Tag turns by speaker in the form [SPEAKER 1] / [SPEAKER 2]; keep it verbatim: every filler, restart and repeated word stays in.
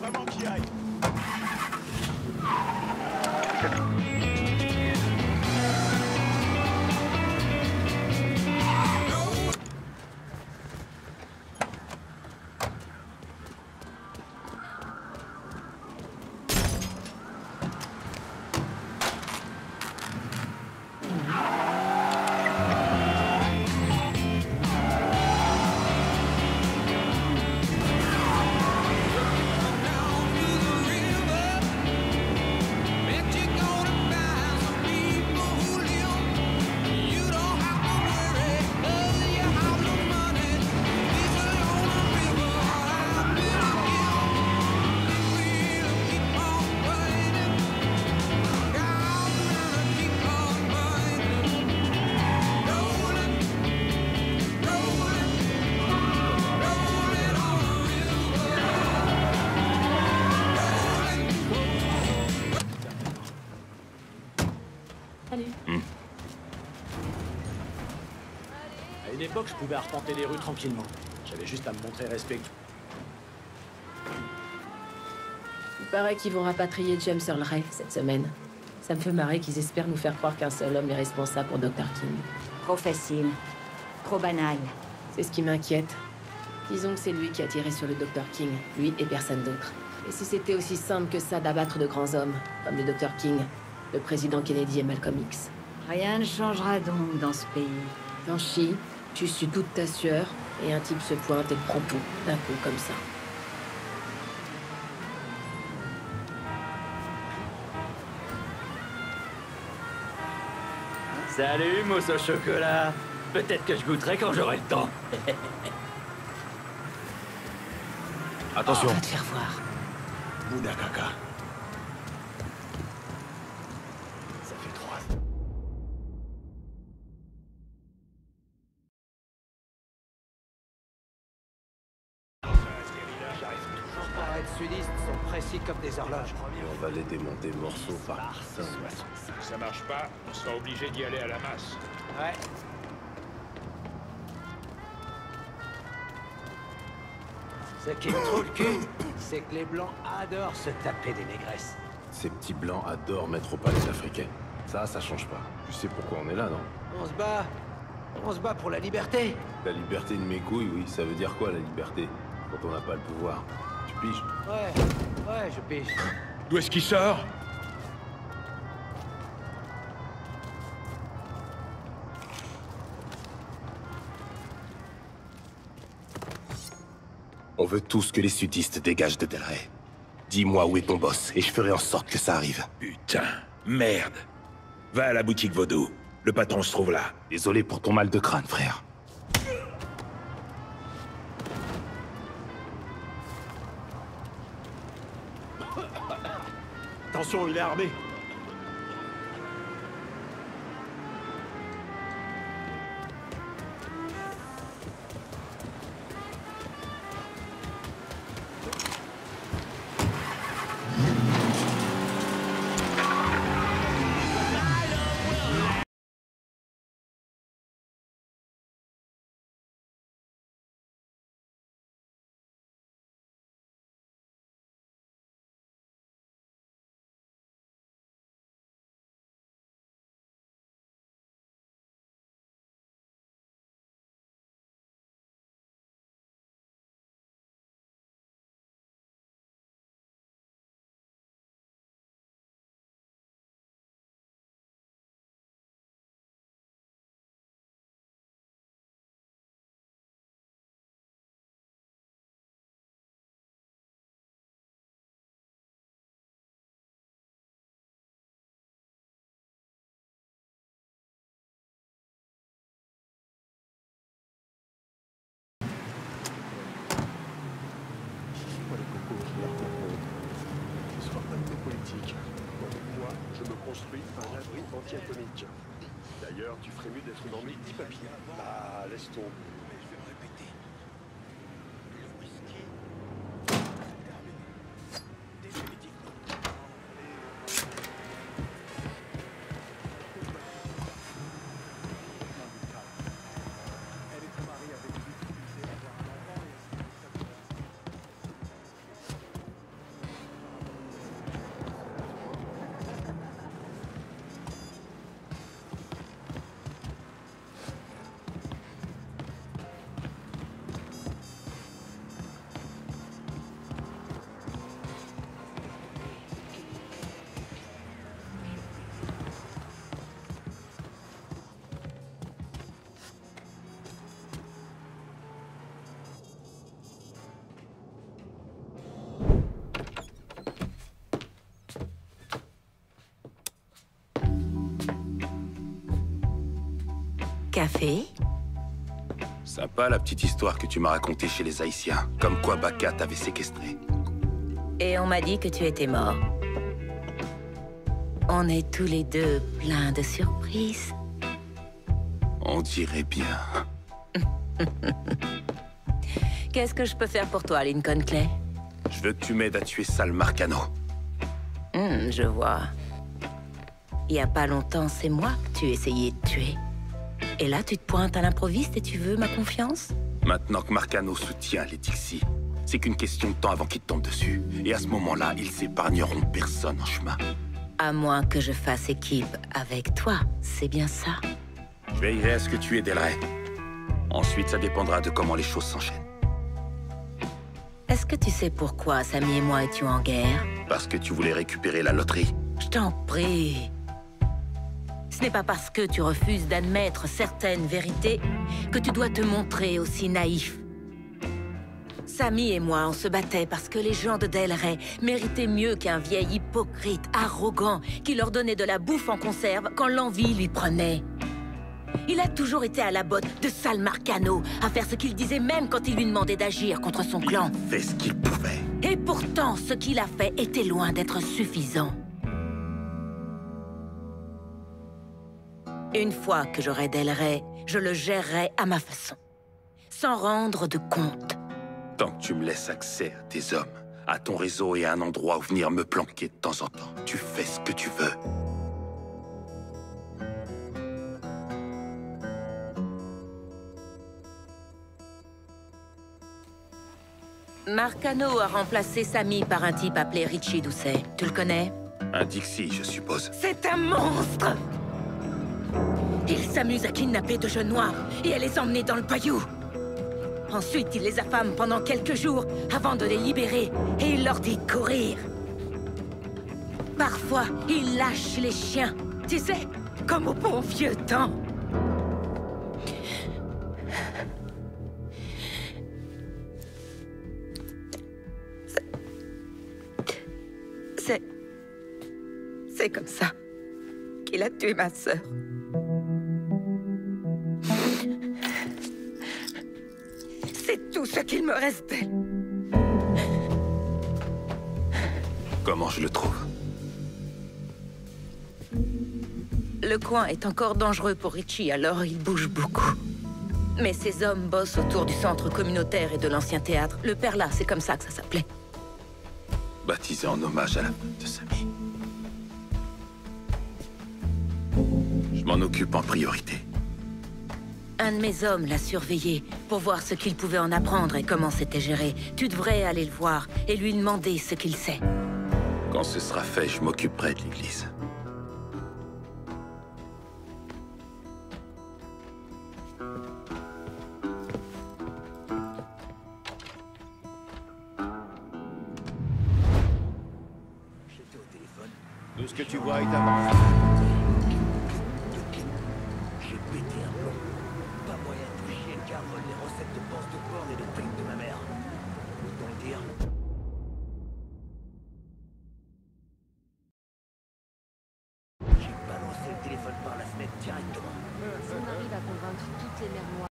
[SPEAKER 1] vraiment qu'il aille.
[SPEAKER 2] À une époque, je pouvais arpenter les rues tranquillement. J'avais juste à me montrer respectueux.
[SPEAKER 3] Il paraît qu'ils vont rapatrier James Earl Ray cette semaine. Ça me fait marrer qu'ils espèrent nous faire croire qu'un seul homme est responsable pour docteur King.
[SPEAKER 4] Trop facile. Trop banal.
[SPEAKER 3] C'est ce qui m'inquiète. Disons que c'est lui qui a tiré sur le docteur King, lui et personne d'autre. Et si c'était aussi simple que ça d'abattre de grands hommes, comme le docteur King, le président Kennedy et Malcolm X?
[SPEAKER 4] Rien ne changera donc dans ce pays.
[SPEAKER 3] T'en chies, tu sues toute ta sueur, et un type se pointe et te prend tout, d'un coup comme ça.
[SPEAKER 5] Salut, mousse au chocolat. Peut-être que je goûterai quand j'aurai le temps.
[SPEAKER 6] Attention.
[SPEAKER 3] On va te faire voir.
[SPEAKER 1] Bouddha caca. Ça fait trois.
[SPEAKER 7] Les sudistes sont précis comme des horloges.
[SPEAKER 6] On va les démonter morceau par morceau.
[SPEAKER 8] Si ça marche pas, on sera obligé d'y aller à la masse.
[SPEAKER 7] Ouais. Ce qui me trouve le cul, c'est que les blancs adorent se taper des négresses.
[SPEAKER 6] Ces petits blancs adorent mettre au palais africain. Ça, ça change pas. Tu sais pourquoi on est là, non?
[SPEAKER 7] On se bat. On se bat pour la liberté.
[SPEAKER 6] La liberté de mes couilles, oui. Ça veut dire quoi, la liberté? Quand on n'a pas le pouvoir. Tu piges?
[SPEAKER 7] Ouais, ouais, je pige.
[SPEAKER 8] D'où est-ce qu'il sort?
[SPEAKER 6] On veut tous que les sudistes dégagent de Delray. Dis-moi où est ton boss, et je ferai en sorte que ça arrive.
[SPEAKER 8] Putain, merde. Va à la boutique Vaudou. Le patron se trouve là.
[SPEAKER 6] Désolé pour ton mal de crâne, frère.
[SPEAKER 1] Attention, il est armé.
[SPEAKER 9] Moi, je me construis un abri anti-atomique. D'ailleurs, tu ferais mieux d'être dans mes petits papiers. Bah, laisse tomber. Mais je vais me répéter. Le whisky... Définitivement. Elle est mariée avec lui.
[SPEAKER 10] Café?
[SPEAKER 6] Sympa la petite histoire que tu m'as racontée chez les Haïtiens. Comme quoi Baka t'avait séquestré.
[SPEAKER 10] Et on m'a dit que tu étais mort. On est tous les deux pleins de surprises.
[SPEAKER 6] On dirait bien.
[SPEAKER 10] Qu'est-ce que je peux faire pour toi, Lincoln Clay?
[SPEAKER 6] Je veux que tu m'aides à tuer Sal Marcano.
[SPEAKER 10] Hmm, je vois. Il y a pas longtemps, c'est moi que tu essayais de tuer. Et là, tu te pointes à l'improviste et tu veux ma confiance?
[SPEAKER 6] Maintenant que Marcano soutient les Dixie, c'est qu'une question de temps avant qu'ils tombent dessus. Et à ce moment-là, ils épargneront personne en chemin.
[SPEAKER 10] À moins que je fasse équipe avec toi, c'est bien ça?
[SPEAKER 6] Je veillerai à ce que tu aies Delray. Ensuite, ça dépendra de comment les choses s'enchaînent.
[SPEAKER 10] Est-ce que tu sais pourquoi Samy et moi étions en guerre?
[SPEAKER 6] Parce que tu voulais récupérer la loterie.
[SPEAKER 10] Je t'en prie. Ce n'est pas parce que tu refuses d'admettre certaines vérités que tu dois te montrer aussi naïf. Samy et moi, on se battait parce que les gens de Delray méritaient mieux qu'un vieil hypocrite arrogant qui leur donnait de la bouffe en conserve quand l'envie lui prenait. Il a toujours été à la botte de Sal Marcano, à faire ce qu'il disait même quand il lui demandait d'agir contre son clan.
[SPEAKER 6] Il fait ce qu'il pouvait.
[SPEAKER 10] Et pourtant, ce qu'il a fait était loin d'être suffisant. Une fois que j'aurai Delray, je le gérerai à ma façon, sans rendre de compte.
[SPEAKER 6] Tant que tu me laisses accès à tes hommes, à ton réseau et à un endroit où venir me planquer de temps en temps, tu fais ce que tu veux.
[SPEAKER 10] Marcano a remplacé Samy par un type appelé Richie Doucet. Tu le connais?
[SPEAKER 6] Un Dixie, je suppose.
[SPEAKER 10] C'est un monstre! Il s'amuse à kidnapper de jeunes noirs et à les emmener dans le bayou. Ensuite, il les affame pendant quelques jours avant de les libérer et il leur dit de courir. Parfois, il lâche les chiens, tu sais, comme au bon vieux temps. C'est... C'est comme ça qu'il a tué ma sœur. C'est tout ce qu'il me restait.
[SPEAKER 6] Comment je le trouve?
[SPEAKER 10] Le coin est encore dangereux pour Richie, alors il bouge beaucoup. Mais ses hommes bossent autour du centre communautaire et de l'ancien théâtre. Le Perla, c'est comme ça que ça s'appelait.
[SPEAKER 6] Baptisé en hommage à la femme de Samy. Je m'en occupe en priorité.
[SPEAKER 10] Un de mes hommes l'a surveillé pour voir ce qu'il pouvait en apprendre et comment c'était géré. Tu devrais aller le voir et lui demander ce qu'il sait.
[SPEAKER 6] Quand ce sera fait, je m'occuperai de l'église.
[SPEAKER 1] J'étais au téléphone. Tout ce que tu vois est avant. J'ai pété un plomb. Pas moyen de chier le gars vole les recettes de panse de porc et de frites de ma mère. Autant le dire. J'ai balancé le téléphone par la fenêtre directement.
[SPEAKER 3] Si on arrive à convaincre toutes les mères noires